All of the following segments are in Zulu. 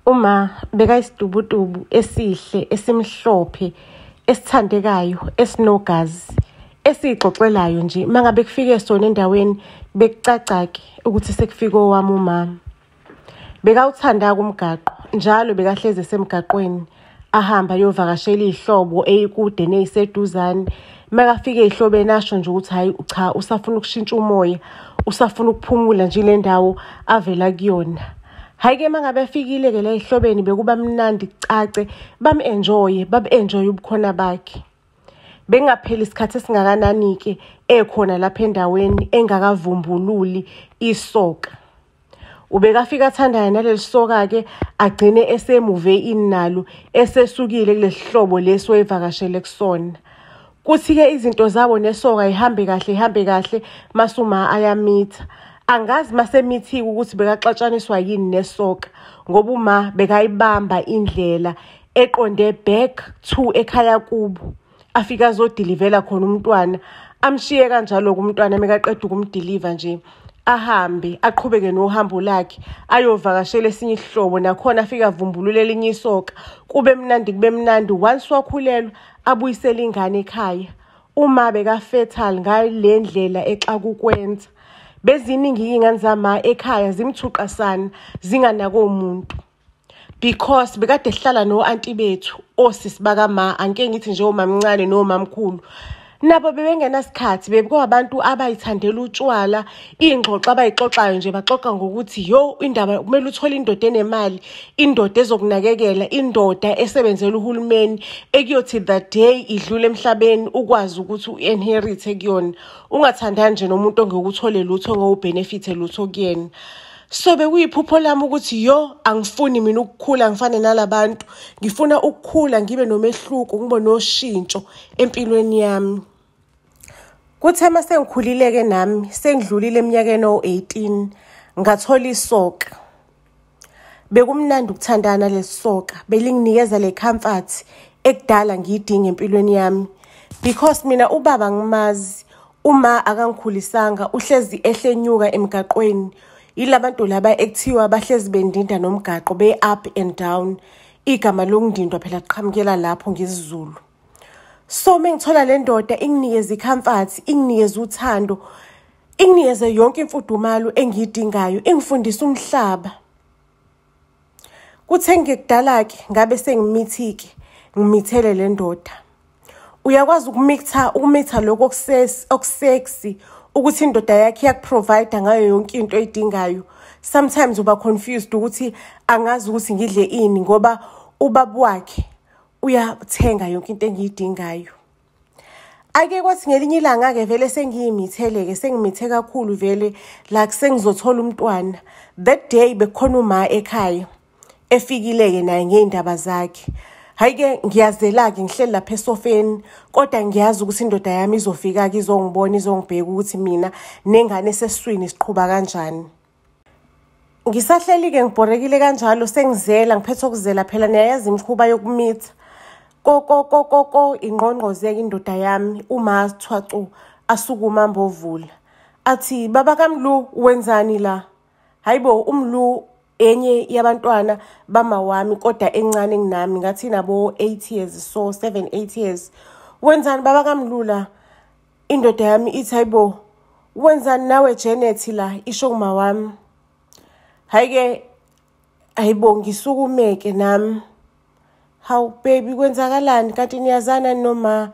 Uma bekayisidubudubu esihle esimhlophe esithandekayo esinogazi esixoxelayo nje mangabe kufike sona endaweni bekucacake ukuthi sekufike owami umama. Bekawuthanda kumgaqo njalo bekahleze semgaqweni ahamba yovakashela ihlobo eyikude neyiseduzane. Makafike ehlobeni asho nje ukuthi hayi cha usafuna ukushintsha umoya, usafuna ukuphumula nje le ndawo avela kuyona. Hayi-ke mangabe afikile ke la ehlobeni bekuba mnandi cace babe-enjoy ubukhona bakhe. Bengapheli isikhathi esingakanani ke ekhona lapha endaweni engakavumbululi isoka. Ubekafika athandana naleli soka ke agcine esemuve inalo esesukile kulesihlobo leso evakashele kusona. Kuthi ke izinto zabo nesoka ihambe kahle masuma ayamitha. Angazi masemithiwe ukuthi bekaxatshaniswa yini nesoka ngoba uma bekayibamba indlela eqonde back to ekhaya kubo. Afika azodilivela khona umntwana, amshiye kanjalo kumntwana mekaqeda ukumdiliva nje ahambe aqhubeke nohambo lakhe ayovakashela esinye isihlobo nakhona afika avumbulule elinye isoka. Kube mnandi once wakhulelwa abuyisela ingane ekhaya. Uma bekafetal ngale ndlela exakukwenza beziningi ingane zama ekhaya zimthuqasana zinganako umuntu because bekade hlala no auntie bethu osisi bakama anke ngithi nje omamncane nomamkhulu nabo bebengenasikhathi bekuwabantu abayithandela utshwala. Ingxoxo abayixoxayo nje baxoxa ngokuthi indaba kumele uthole indoda enemali, indoda ezokunakekela, indoda esebenzela uhulumeni ekuyothi that day idlule emhlabeni ukwazi ukuthi uinherit kuyona, ungathandani nje nomuntu ongekuthole lutho ngowubenefit lutho kuyena. So bekuyiphupho lami ukuthi angifuni mina ukukhula ngifane nalabantu, ngifuna ukukhula ngibe nomehluko, ngibe noshintsho empilweni yami. Kuthe mase sengikhulile-ke nami sengidlulile eminyakeni o-18 ngathola isoka. Bekumnandi ukuthandana lesisoka, belinginikeza le comfort ekudala ngiyidinga empilweni yami because mina ubaba ngimazi, uma akangikhulisanga uhlezi ehlenyuka emgaqweni. Yilabantu laba ekuthiwa bahlezi bendinda nomgaqo be-up and down. Igama lokundindwa phela liqhamukela lapho ngesizulu. So mengithola le ndoda inginikeza icomfort, inginikeza uthando, inginikeza yonke imfudumalo engiyidingayo, ingifundisa umhlaba. Kuthe ngekudala-ke ngabe sengimithike, ngimithele le ndoda. Uyakwazi ukumitha lokho okusexy ukuthi indoda yakhe iyakuprovide ngayo yonke into oyidingayo. Sometimes uba confused ukuthi angazi ukuthi ngidle ini ngoba ubaba wakhe uyathenga yonke into engiyidingayo. Ake kwathi ngelinye ilanga-ke vele sengiyimithele-ke sengimithe kakhulu vele like sengizothola umntwana. That day bekukhona uma ekhaya efikile-ke naye ngey'ndaba zakhe. Hayi-ke ngiyazela-ke ngihleli lapha esofeni kodwa ngiyazi ukuthi indoda yami izofika-ke izongibona izongibheka ukuthi mina nengane esesiswini siqhuba kanjani. Ngisahleli-ke ngibhorekile kanjalo sengizela ngiphethe ukuzela phela niyayazi imikhuba yokumitha. Ingqongqoze-ke indoda yami uma athwacu asukuma mbovula athi baba kaMlu wenzani la? Hayibo uMlu enye yabantwana bama wami kodwa encane nginami ngathi nabo 8 years so 7-8 years. Wenzani baba kaMlu la? Indoda yami ithi hayibo wenzani nawe Janet la? Isho kuma wami. Hayi-ke hayibo ngisukumeke nami. Hawu baby kwenzakalani kanti niyazana noma?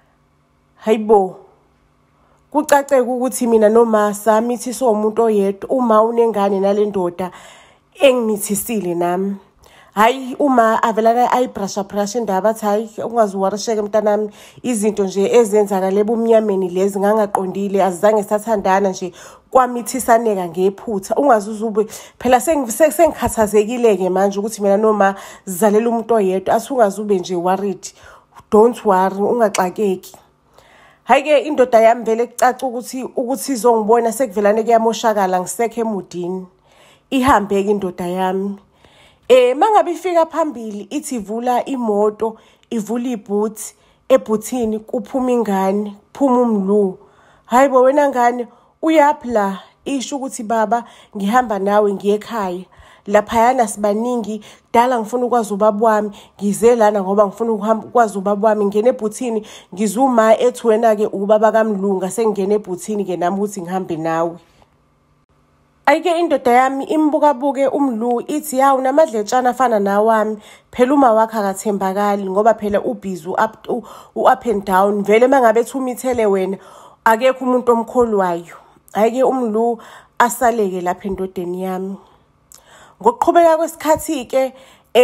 Hayibo kucace ukuthi mina noma samithiswa umuntu oyedwa uma unengane nale ndoda engimithisile nami. Hayi uma avelana ayibrasha indaba athi hayi ungaziwarisheke mntanami, izinto nje ezenzakala ebumnyameni lezi ngangaqondile azange sathandana nje kwamithisaneka ngephutha. Ungazuzube phela sengikhathazekile-ke manje ukuthi mina noma zalela umuntu oyedwa athi ungazube nje worried. Don't worry, ungaxakeki. Hayi-ke indoda yami vele kucaca ukuthi izongibona sekuvelane kuyamoshakala ngisekho emudini. Ihambe-ke indoda yami. Mangabe ifika phambili ithi ivula imoto, ivula ibhuthi, ebhuthini kuphuma ingane, kuphuma uMlu. Hayibo wena ngane uyaphi la? Isho ukuthi baba ngihamba nawe ngiye ekhaya. laphayana sibaningi, dala ngifuna ukwazi ubaba wami, ngize lana ngoba ngifuna ukwazi ubaba wami, ngene ebhuthini ngizuma ethi wena-ke ubaba kaMlunga, sengingene ebhuthini-ke nami ukuthi ngihambe nawe. Ayike indoda yami imbukabuke uMlu ithi yawu namadletshana afana nawami, phela uma wakhe akathembakali ngoba phela ubhizi u-up and down, vele mangabe ethi umithele wena akekho umuntu omkholwayo. Ayike uMlu asaleke lapha endodeni yami. Ngokuqhubeka kwesikhathi-ke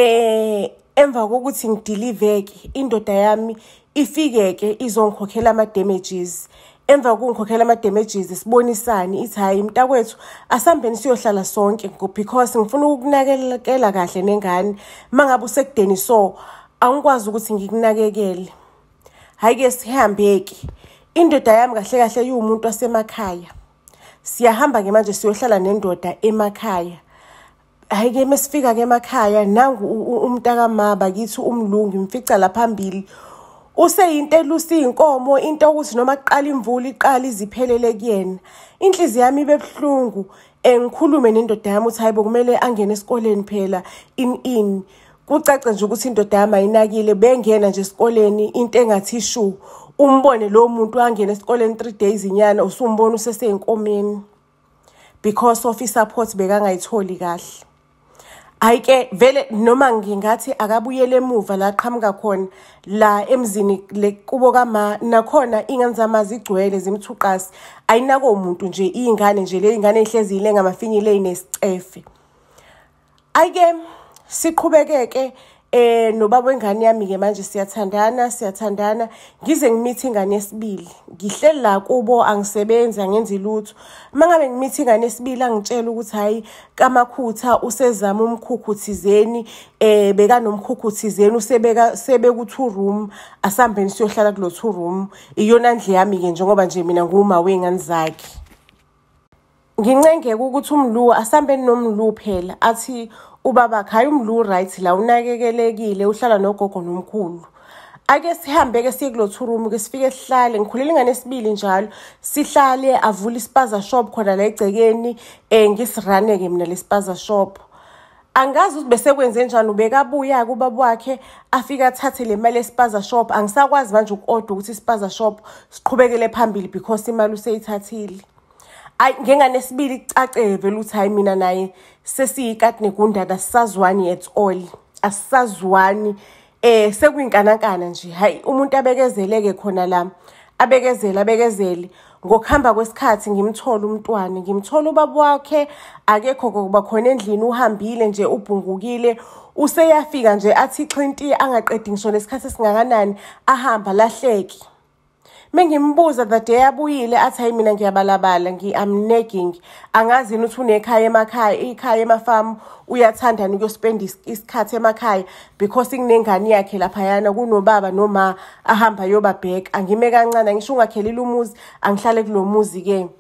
emva kokuthi ngidiliveke, indoda yami ifike-ke izongikhokhela ama-damages. Emva kokungikhokhela ama-damages sibonisane ithi hayi mntakwethu asambeni siyohlala sonke because ngifuna ukunakekela kahle nengane, mangabe usekudeni so angikwazi ukuthi ngikunakekele. Hayi-ke sihambe-ke, indoda yami kahle kahle iwumuntu wasemakhaya, siyahamba-ke manje siyohlala nendoda emakhaya. Hayi-ke mesifika-ke emakhaya nangu umntakamaba kithi uMlungu ngimfica la phambili useyinto elusa iy'nkomo, into ukuthi noma kuqala imvula iqala iziphelele kuyena. Inhliziyo yami ibe buhlungu, ngikhulume nendoda yami ukuthi hayibo kumele angene esikoleni phela in kucace nje ukuthi indoda yami ayinakile, bengena nje esikoleni into engathi shu, umbone lo muntu angena esikoleni 3 days inyana usumbona useseyinkomeni because of i-support bekangayitholi kahle. Ayike vele noma ngingathi akabuyele emuva la qhamuka khona la emzini le kubo kama nakhona ingane zama zigcwele zimthuqasi, ayinako umuntu nje, ingane nje le ingane ehlezile ngamafinyile inesicefe. Ayike siqhubekeke nobaba wengane yami-ke manje siyathandana ngize ngimithi ingane yesibili, ngihleli la kubo angisebenzi angenzi lutho. Mangabe ngimithi ingane yesibili angitshela ukuthi hayi kaMakhutha usezama umkhukhu thizeni, bekanomkhukhu thizeni sebeku 2 room, asambeni siyohlala kulo 2 room. Iyona ndle yami-ke njengoba nje mina nguma wengane zakhe. Ngincengeke ukuthi uMlu asambeni noMlu phela athi ubaba hayi uMlu right la unakekelekile uhlala nogogo nomkhulu. Ake sihambe-ke siye kulo 2 room ke sifike sihlale, ngikhulela ingane esibili njalo sihlale avula ispaza shop khona la egcekeni, ngisirane-ke mina lespaza shop. Angazi ukuthi bese kwenze njani, ubekabuya kubaba wakhe afika athathe le mali espaza shop. Angisakwazi manje ukodwa ukuthi ispaza shop siqhubekele phambili because imali useyithathile. Ayi ngengane esibili cace vele ukuthi hayi mina naye sesiyikati negundana asisazwani at all, asisazwani. Sekuyinkanakana nje, hayi umuntu abekezeleke khona la, abekezele ngokuhamba kwesikhathi ngimthola umntwana, ngimthola ubaba wakhe akekho kuba khona endlini, uhambile nje ubhungukile, useyafika nje athi xhinti angaqedi ngisho nesikhathi esingakanani ahamba lahleki. Mengimbuza the day abuyile athi hayi mina ngiyabalabala, I'm nagging, angazi ukuthi unekhaya emakhaya, ikhaya emafamu uyathandana ukuyospend isikhathi emakhaya because inengane yakhe laphayana kunobaba noma ahamba yobabheka. Angime kancane ngisho ungakhelile umuzi angihlale kulo muzi-ke.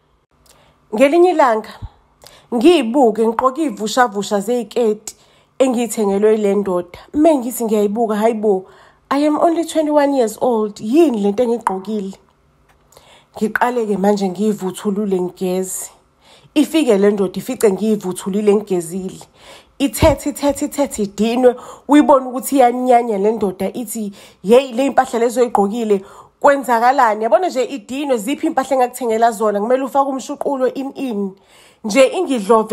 Ngelinye ilanga ngiyibuke ngiqoka ivushavusha zeziketi engithengelwe ile ndoda, mengithi ngiyayibuka hayibo I am only 21 years old, yini lento engigqokile. Ngiqale-ke manje ngiyivuthulule ngigeze. Ifike le ndoda ifice ngiyivuthulile ngigezile. Ithethe idinwe, uyibona ukuthi iyanyanya le ndoda ithi hey le impahla lezo oyigqokile kwenzakalani. Yabona nje idinwe ziphi impahla engakuthengela zona, kumele ufake umshuqulo in nje ingidlove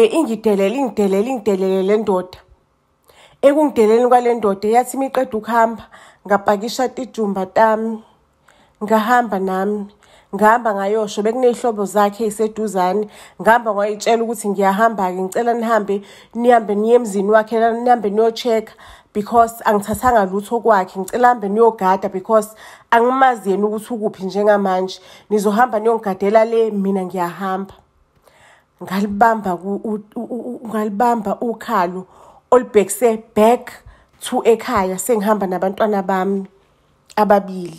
ingidelele le ndoda. Ekungideleni kwale ndoda yathi miqeda ukuhamba ngapakisha ijumba tami, ngahamba nami ngihamba ngayosho bekuneyihlobo zakhe eziseduzane, ngihamba ngayitshela ukuthi ngiyahamba-ke ngicela nihambe niye emzini wakhe, nihambe niyo-check because angithathanga lutho kwakhe, ngicela hambe niyogada because angimazi yena ukuthi ukuphi njengamanje, nizohamba niyongigadela le mina ngiyahamba. Ngalibamba ukhalo olibhekise back to ekhaya, sengihamba nabantwana bami ababili.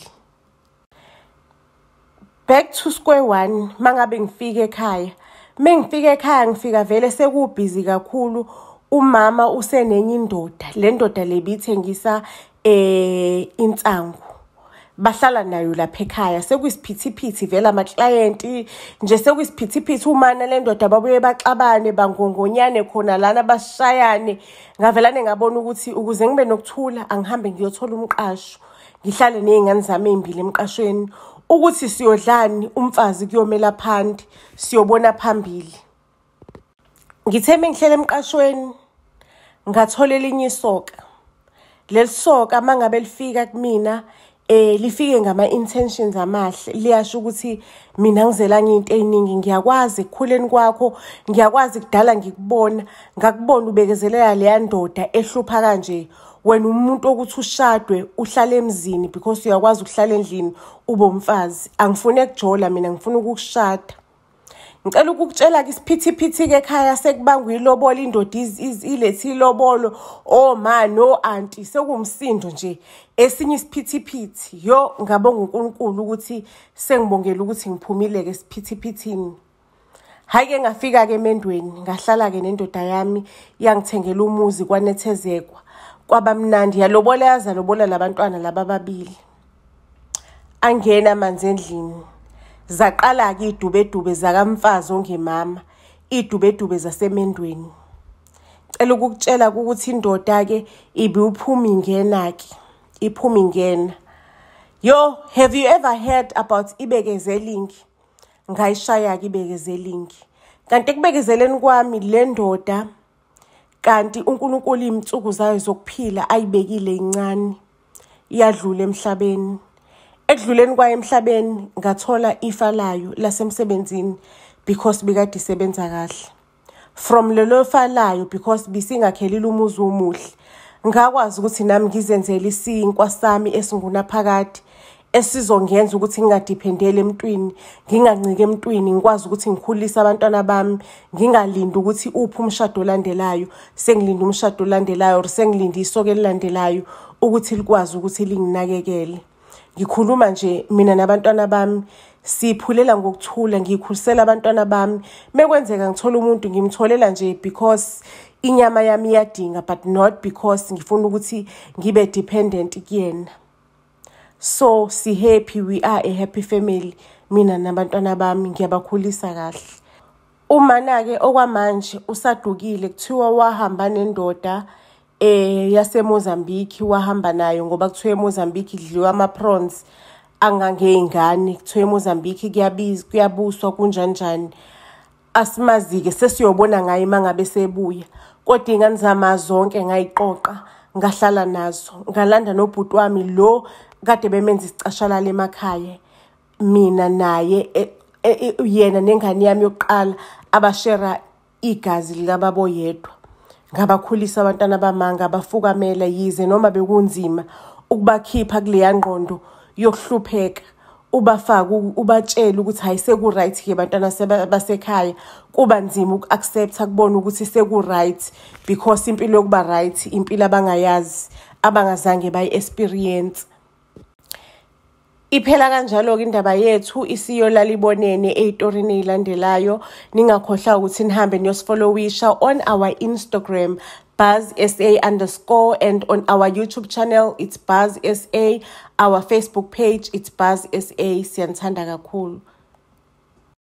Back to square one, mangabe ngifike ekhaya. Mengifike ekhaya ngifika vele sekubhizi kakhulu, umama usenenye indoda. Le ndoda le bithengisa insangu. bahlala nayo lapha ekhaya sekuyisiphithiphithi vela ama-client nje sekuyisiphithiphithi umana le ndoda babuye baxabane bangongonyane khona lana basishayane ngavelane ngabona ukuthi ukuze ngibe nokuthula angihambe ngiyothola umqasho ngihlale nezingane zami ezimbili emqashweni ukuthi siyodlani umfazi kuyomela phandi siyobona phambili. Ngithe mengihlele emqashweni ngathola elinye isoka. Leli soka mangabe lifika kumina lifike ngama-intentions amahle liyasho ukuthi mina ngizelanga into eziningi ngiyakwazi ekukhuleni kwakho ngiyakwazi kudala ngikubona ngakubona ubekezelela leya ndoda ehlupha kanje wena umuntu ukuthi ushadwe uhlale emzini because uyakwazi ukuhlala endlini ube umfazi angifune ukujola mina ngifuna ukukushada. Ngicela ukukutshela ke isiphithiphithi ke ekhaya sekubangwa ilobolo indoda ilethi ilobolo ma no auntie sekumsindo nje esinye isiphithiphithi yo ngabonga uNkulunkulu ukuthi sengibongela ukuthi ngiphumile ke isiphithiphithini. Hayi ke ngafika ke emendweni ngahlala ke nendoda yami yangithengela umuzi kwanethezekwa kwabamnandi yalobola yaza lobola labantwana laba babili. Angena amanzi endlini zaqala ke idubedube zakamfazi ongemama idubedube zasemendweni. Cela ukukutshela ukuthi indoda ke ibi uphuma ingena ke iphuma ingena. Yo, have you ever heard about ibekezelingi? Ngayishaya ke ibekezelingi. Kanti ekubekezeleni kwami le ndoda kanti uNkulunkulu imtsuku zayo zokuphila ayibekile incane iyadlula emhlabeni. Ekudluleni kwayo emhlabeni ngathola ifa layo lasemsebenzini because bikade isebenza kahle. From lelo fa layo because bisingakhelile umuzi omuhle ngakwazi ukuthi nami ngizenzele isinkwa sami esingunaphakade esizongenza ukuthi ngingadependele emntwini ngingancike emntwini ngikwazi ukuthi ngikhulise abantwana bami ngingalindi ukuthi uphi umshado olandelayo sengilinda umshado olandelayo or sengilinde isoke elilandelayo ukuthi likwazi ukuthi linginakekele. Ngikhuluma nje mina nabantwana bami siphulela ngokuthula ngikhulisela abantwana bami mekwenzeka ngithola umuntu ngimtholela nje because inyama yami iyadinga but not because ngifuna ukuthi ngibe dependent kuyena. So si happy, we are a happy family mina nabantwana bami ngiyabakhulisa kahle. Umana ke okwamanje usadukile kuthiwa wahamba nendoda yaseMozambique wahamba nayo ngoba kuthiwa eMozambique idliwa ama-prawns angangeyingane kuthiwa eMozambique kuyabuswa kunjanjani asimazi-ke sesiyobona ngaye mangabe sebuya kodwa ingane zama zonke ngayiqoqa ngahlala nazo ngalanda nobhuti wami lo kade bemenza isicashalala emakhaya mina naye yena nengane yami yokuqala abashera igazi likababo yedwa. Ngabakhulisa abantwana bamanga abafukamela yize noma bekunzima ukubakhipha kuleya ngqondo yokuhlupheka ubafaka ubatshela ukuthi hayi seku right ke abantwana basekhaya kuba nzima ukuaccept kubona ukuthi seku right because impilo yokuba right impilo abangayazi abangazange bayi experience. Iphela kanjalo ke indaba yethu isiyolala ibonene ezitorini ezilandelayo ningakhohlwa ukuthi nihambe niyosifollowisha on our Instagram BuzzSA_ and on our YouTube channel it's BuzzSA, our Facebook page it's BuzzSA. Siyanthanda kakhulu.